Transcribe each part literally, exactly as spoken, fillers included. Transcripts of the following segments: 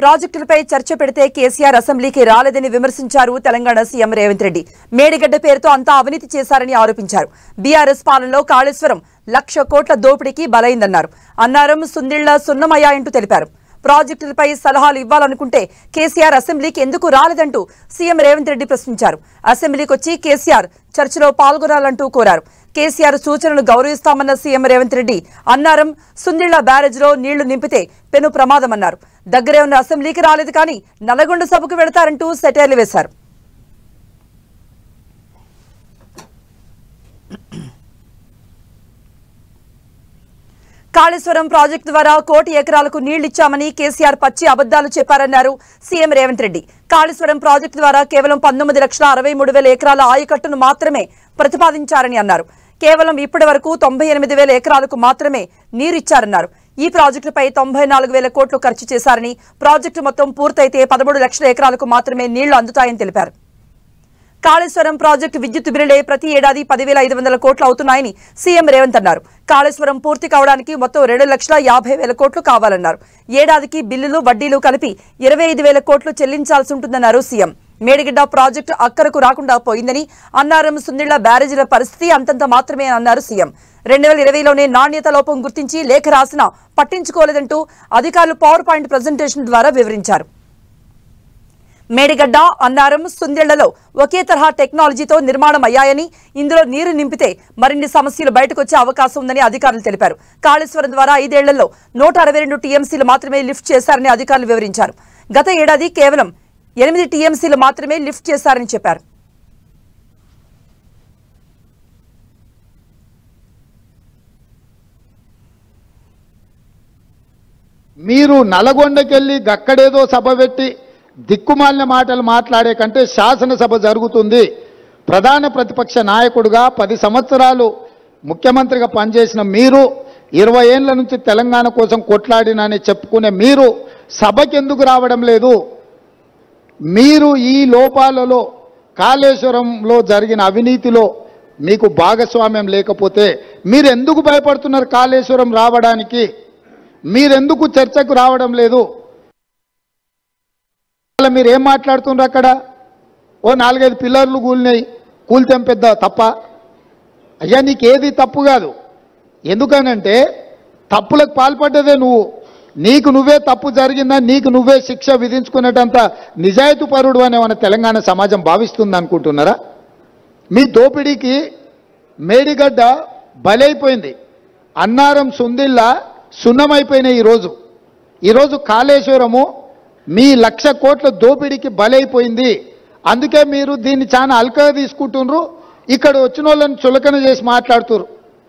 ప్రాజెక్టులపై చర్చ పెడితే కేసీఆర్ అసెంబ్లీకి రాలేదని విమర్శించారు తెలంగాణ సీఎం రేవంత్ రెడ్డి. మేడిగడ్డ పేరుతో అంతా అవినీతి చేశారని ఆరోపించారు. బీఆర్ఎస్ పాలనలో కాళేశ్వరం లక్ష కోట్ల దోపిడీకి బలైందన్నారు. అన్నారం సుందిళ్ల సున్నమయ్యాయంటూ తెలిపారు. ప్రాజెక్టులపై సలహాలు ఇవ్వాలనుకుంటే కేసీఆర్ అసెంబ్లీకి ఎందుకు రాలేదంటూ సీఎం రేవంత్ రెడ్డి ప్రశ్నించారు. అసెంబ్లీకి వచ్చి కేసీఆర్ చర్చలో పాల్గొనాలంటూ కోరారు. కేసీఆర్ సూచనలు గౌరవిస్తామన్న సీఎం రేవంత్ రెడ్డి అన్నారం సుందిళ్ల బ్యారేజ్లో నీళ్లు నింపితే పెను ప్రమాదమన్నారు. దగ్గరే ఉన్న అసెంబ్లీకి రాలేదు కానీ నల్లగొండ సభకు వెళతారంటూ సెటైర్లు వేశారు. కాళేశ్వరం ప్రాజెక్టు ద్వారా కోటి ఎకరాలకు నీళ్లిచ్చామని కేసీఆర్ పచ్చి అబద్దాలు చెప్పారన్నారు సీఎం రేవంత్ రెడ్డి. కాళేశ్వరం ప్రాజెక్టు ద్వారా కేవలం పంతొమ్మిది లక్షల అరవై మూడు వేల ఎకరాల ఆయకట్టును మాత్రమే ప్రతిపాదించారని అన్నారు. కేవలం ఇప్పటి వరకు తొంభై ఎనిమిది వేల ఎకరాలకు మాత్రమే నీరిచ్చారన్నారు. ఈ ప్రాజెక్టుపై తొంభై నాలుగు వేల కోట్లు ఖర్చు చేశారని, ప్రాజెక్టు మొత్తం పూర్తయితే పదమూడు లక్షల ఎకరాలకు మాత్రమే నీళ్లు అందుతాయని తెలిపారు. కాళేశ్వరం ప్రాజెక్టు విద్యుత్ బిల్లులే ప్రతి ఏడాది పదివేల ఐదు వందల కోట్లు అవుతున్నాయని సీఎం రేవంత్ అన్నారు. కాళేశ్వరం పూర్తి కావడానికి మొత్తం రెండు లక్షల యాభై వేల కోట్లు కావాలన్నారు. ఏడాదికి బిల్లులు వడ్డీలు కలిపి ఇరవై ఐదు వేల కోట్లు చెల్లించాల్సి ఉంటుందన్నారు సీఎం. మేడిగడ్డ ప్రాజెక్టు అక్కరకు రాకుండా పోయిందని, అన్నారం సుందిళ్ల బ్యారేజీల పరిస్థితి అంతంత మాత్రమే అన్నారు సీఎం. రెండు వేల ఇరవైలోనే నాణ్యత లోపం గుర్తించి లేఖ రాసినా పట్టించుకోలేదంటూ అధికారులు పవర్ పాయింట్ ప్రజెంటేషన్ ద్వారా వివరించారు. మేడిగడ్డ, అన్నారం, సుందిళ్లలో ఒకే తరహా టెక్నాలజీతో నిర్మాణం అయ్యాయని, ఇందులో నీరు నింపితే మరిన్ని సమస్యలు బయటకొచ్చే అవకాశం ఉందని అధికారులు తెలిపారు. కాళేశ్వరం ద్వారా ఐదేళ్లలో నూట అరవై రెండు టీఎంసీలు మాత్రమే లిఫ్ట్ చేశారని అధికారులు వివరించారు. గత ఏడాది కేవలం ఎనిమిది టీఎంసీలు మాత్రమే లిఫ్ట్ చేశారని చెప్పారు. మీరు నల్గొండకెళ్ళి గక్కడేదో సభ పెట్టి దిక్కుమాలిన మాటలు మాట్లాడే కంటే శాసనసభ జరుగుతుంది. ప్రధాన ప్రతిపక్ష నాయకుడిగా పది సంవత్సరాలు ముఖ్యమంత్రిగా పనిచేసిన మీరు, ఇరవై ఏళ్ల నుంచి తెలంగాణ కోసం కొట్లాడినని చెప్పుకునే మీరు సభకి ఎందుకు రావడం లేదు? మీరు ఈ లోపాలలో, కాళేశ్వరంలో జరిగిన అవినీతిలో మీకు భాగస్వామ్యం లేకపోతే మీరు ఎందుకు భయపడుతున్నారు? కాళేశ్వరం రావడానికి మీరెందుకు చర్చకు రావడం లేదు? మీరు ఏం మాట్లాడుతున్నారు? అక్కడ ఓ నాలుగైదు పిల్లర్లు కూలినాయి, కూల్చాం పెద్ద తప్ప? అయ్యా నీకు ఏది తప్పు కాదు. ఎందుకనంటే తప్పులకు పాల్పడ్డదే నువ్వు. నీకు నువ్వే తప్పు జరిగిందా, నీకు నువ్వే శిక్ష విధించుకునేటంత నిజాయితీ పరుడు అని మన తెలంగాణ సమాజం భావిస్తుంది అనుకుంటున్నారా? మీ దోపిడీకి మేడిగడ్డ బలైపోయింది, అన్నారం సుందిళ్ళ సున్నమైపోయినాయి. ఈరోజు ఈరోజు కాళేశ్వరము మీ లక్ష కోట్ల దోపిడీకి బలైపోయింది. అందుకే మీరు దీన్ని చాలా అల్కగా తీసుకుంటున్నారు. ఇక్కడ వచ్చిన వాళ్ళని చులకన చేసి మాట్లాడుతున్నారు.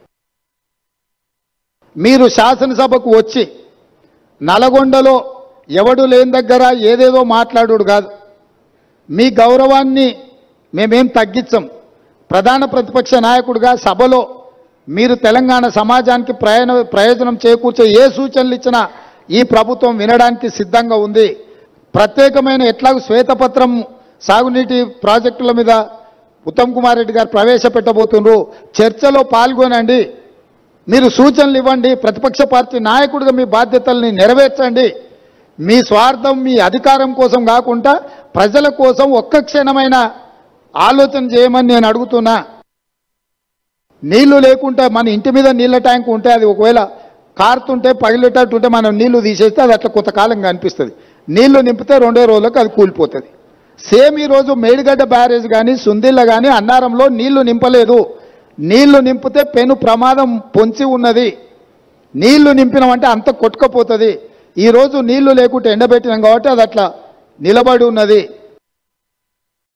మీరు శాసనసభకు వచ్చి నల్గొండలో ఎవడు లేని దగ్గర ఏదేదో మాట్లాడు కాదు. మీ గౌరవాన్ని మేమేం తగ్గించం. ప్రధాన ప్రతిపక్ష నాయకుడిగా సభలో మీరు తెలంగాణ సమాజానికి ప్రయాణ ప్రయోజనం చేకూర్చే ఏ సూచనలు ఇచ్చినా ఈ ప్రభుత్వం వినడానికి సిద్ధంగా ఉంది. ప్రత్యేకమైన ఎట్లాగూ శ్వేతపత్రం సాగునీటి ప్రాజెక్టుల మీద ఉత్తమ్ కుమార్ రెడ్డి గారు ప్రవేశపెట్టబోతున్నారు. చర్చలో పాల్గొనండి, మీరు సూచనలు ఇవ్వండి. ప్రతిపక్ష పార్టీ నాయకుడిగా మీ బాధ్యతల్ని నెరవేర్చండి. మీ స్వార్థం, మీ అధికారం కోసం కాకుండా ప్రజల కోసం ఒక్క క్షణమైన ఆలోచన చేయమని నేను అడుగుతున్నా. నీళ్లు లేకుంటే మన ఇంటి మీద నీళ్ళ ట్యాంక్ ఉంటే అది ఒకవేళ కారుతుంటే పగిలేటట్టుంటే మనం నీళ్లు తీసేస్తే అది అట్లా కొంతకాలంగా అనిపిస్తుంది. నీళ్లు నింపితే రెండో రోజులకు అది కూలిపోతుంది. సేమ్ ఈరోజు మేడిగడ్డ బ్యారేజ్ కానీ సుందిళ్ళ కానీ అన్నారంలో నీళ్లు నింపలేదు. నీళ్లు నింపితే పెను ప్రమాదం పొంచి ఉన్నది. నీళ్లు నింపినామంటే అంత కొట్టుకపోతుంది. ఈరోజు నీళ్లు లేకుంటే ఎండబెట్టినాం కాబట్టి అది అట్లా నిలబడి ఉన్నది.